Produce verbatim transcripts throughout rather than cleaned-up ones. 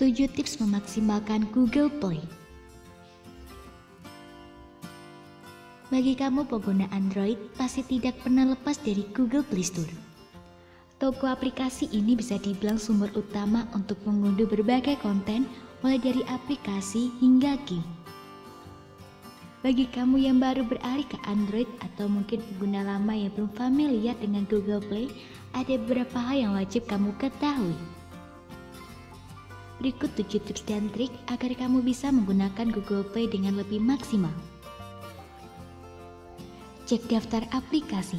tujuh tips memaksimalkan Google Play. Bagi kamu pengguna Android, pasti tidak pernah lepas dari Google Play Store. Toko aplikasi ini bisa dibilang sumber utama untuk mengunduh berbagai konten, mulai dari aplikasi hingga game. Bagi kamu yang baru beralih ke Android atau mungkin pengguna lama yang belum familiar dengan Google Play, ada beberapa hal yang wajib kamu ketahui. Berikut tujuh tips dan trik agar kamu bisa menggunakan Google Play dengan lebih maksimal. Cek daftar aplikasi.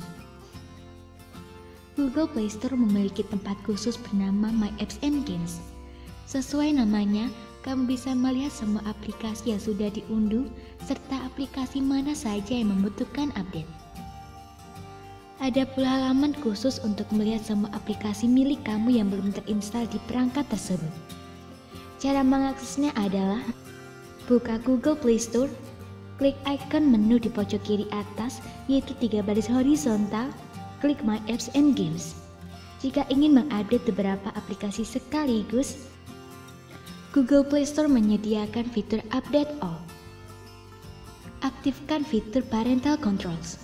Google Play Store memiliki tempat khusus bernama My Apps and Games. Sesuai namanya, kamu bisa melihat semua aplikasi yang sudah diunduh serta aplikasi mana saja yang membutuhkan update. Ada pula halaman khusus untuk melihat semua aplikasi milik kamu yang belum terinstal di perangkat tersebut. Cara mengaksesnya adalah buka Google Play Store, klik icon menu di pojok kiri atas yaitu tiga baris horizontal, klik My Apps and Games. Jika ingin mengupdate beberapa aplikasi sekaligus, Google Play Store menyediakan fitur Update All. Aktifkan fitur Parental Controls.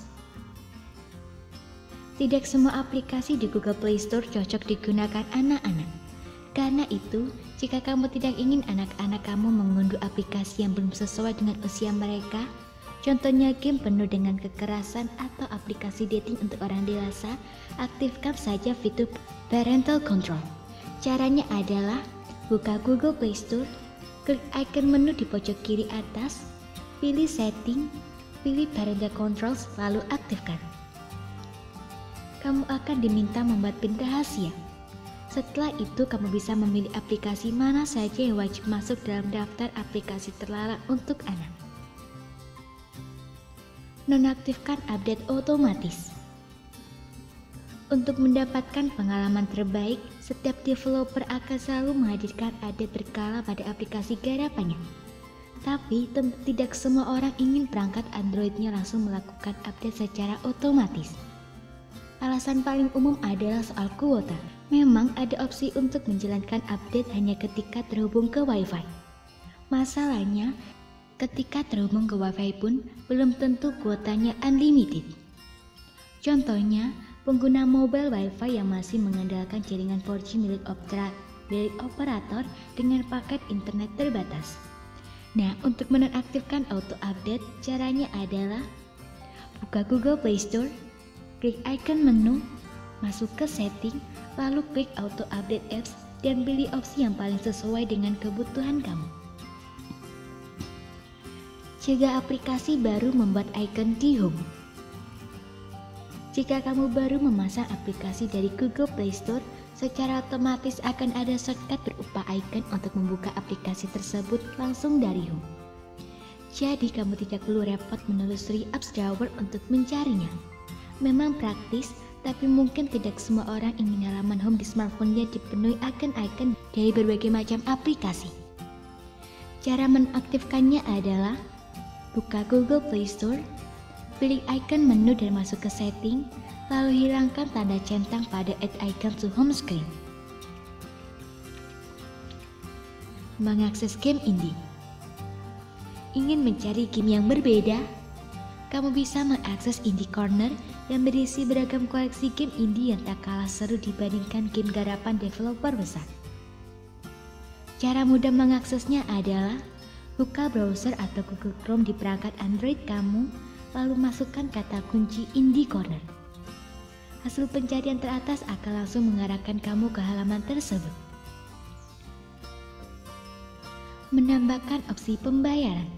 Tidak semua aplikasi di Google Play Store cocok digunakan anak-anak. Karena itu, jika kamu tidak ingin anak-anak kamu mengunduh aplikasi yang belum sesuai dengan usia mereka, contohnya game penuh dengan kekerasan atau aplikasi dating untuk orang dewasa, aktifkan saja fitur Parental Control. Caranya adalah buka Google Play Store, klik icon menu di pojok kiri atas, pilih Setting, pilih Parental Controls, lalu aktifkan. Kamu akan diminta membuat PIN rahasia. Setelah itu, kamu bisa memilih aplikasi mana saja yang wajib masuk dalam daftar aplikasi terlarang untuk anak. Nonaktifkan update otomatis. Untuk mendapatkan pengalaman terbaik, setiap developer akan selalu menghadirkan update berkala pada aplikasi garapannya. Tapi, tentu tidak semua orang ingin perangkat Android-nya langsung melakukan update secara otomatis. Alasan paling umum adalah soal kuota. Memang ada opsi untuk menjalankan update hanya ketika terhubung ke Wi-Fi. Masalahnya, ketika terhubung ke Wi-Fi pun belum tentu kuotanya unlimited. Contohnya, pengguna mobile Wi-Fi yang masih mengandalkan jaringan empat G milik, opera, milik operator dengan paket internet terbatas. Nah, untuk menonaktifkan auto update, caranya adalah buka Google Play Store, klik icon menu, masuk ke setting, lalu klik auto update apps dan pilih opsi yang paling sesuai dengan kebutuhan kamu. Cegah aplikasi baru membuat icon di home. Jika kamu baru memasang aplikasi dari Google Play Store, secara otomatis akan ada shortcut berupa icon untuk membuka aplikasi tersebut langsung dari home. Jadi kamu tidak perlu repot menelusuri apps drawer untuk mencarinya. Memang praktis, tapi mungkin tidak semua orang ingin halaman home di smartphone-nya dipenuhi icon-icon dari berbagai macam aplikasi. Cara menaktifkannya adalah buka Google Play Store, pilih icon menu dan masuk ke setting, lalu hilangkan tanda centang pada add icon to home screen. Mengakses game indie. Ingin mencari game yang berbeda? Kamu bisa mengakses Indie Corner yang berisi beragam koleksi game indie yang tak kalah seru dibandingkan game garapan developer besar. Cara mudah mengaksesnya adalah buka browser atau Google Chrome di perangkat Android kamu, lalu masukkan kata kunci Indie Corner. Hasil pencarian teratas akan langsung mengarahkan kamu ke halaman tersebut. Menambahkan opsi pembayaran.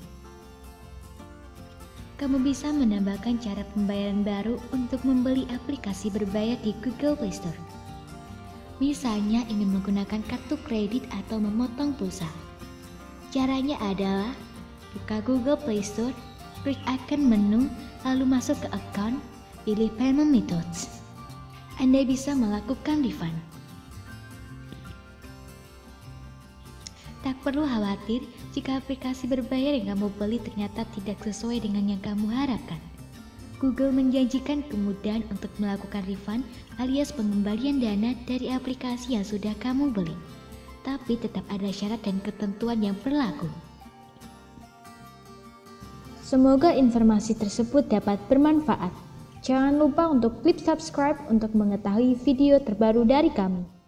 Kamu bisa menambahkan cara pembayaran baru untuk membeli aplikasi berbayar di Google Play Store. Misalnya ingin menggunakan kartu kredit atau memotong pulsa. Caranya adalah buka Google Play Store, klik icon menu, lalu masuk ke account, pilih payment methods. Anda bisa melakukan refund. Tak perlu khawatir jika aplikasi berbayar yang kamu beli ternyata tidak sesuai dengan yang kamu harapkan. Google menjanjikan kemudahan untuk melakukan refund alias pengembalian dana dari aplikasi yang sudah kamu beli. tapi tetap ada syarat dan ketentuan yang berlaku. Semoga informasi tersebut dapat bermanfaat. Jangan lupa untuk klik subscribe untuk mengetahui video terbaru dari kami.